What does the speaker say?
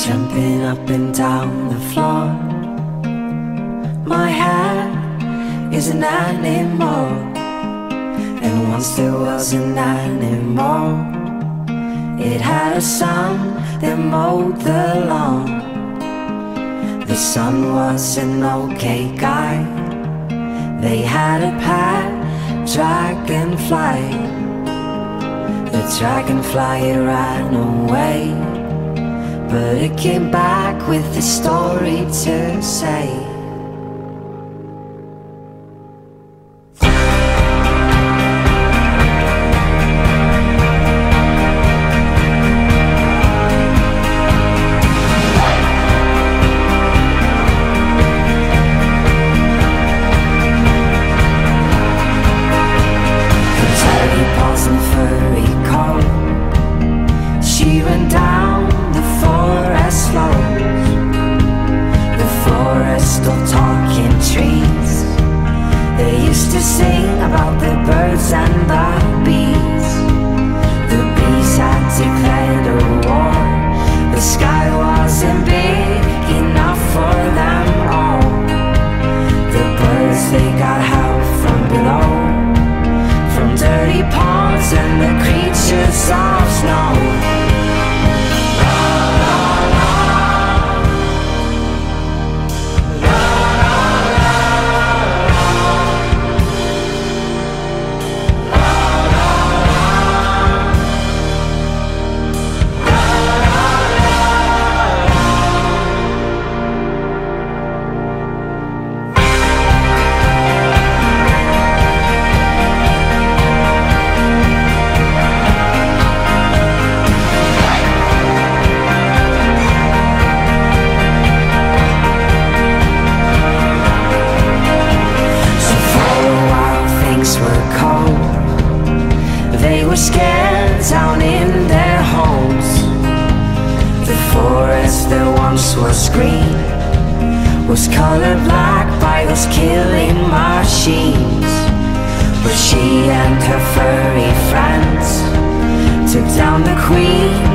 jumping up and down the floor. My hair is an animal, and once there was an animal. It had a son that mowed the lawn. The son was an okay guy. They had a pet dragonfly. The dragonfly ran away, but it came back with a story to say. She went down the forest slopes, the forest of talking trees. They used to sing about the birds and the bees. The bees had declared a war. The sky wasn't big enough for them all. The birds, they got help from below, from dirty ponds and the creatures of snow. They were scared down in their homes. The forest that once was green was colored black by those killing machines. But she and her furry friends took down the queen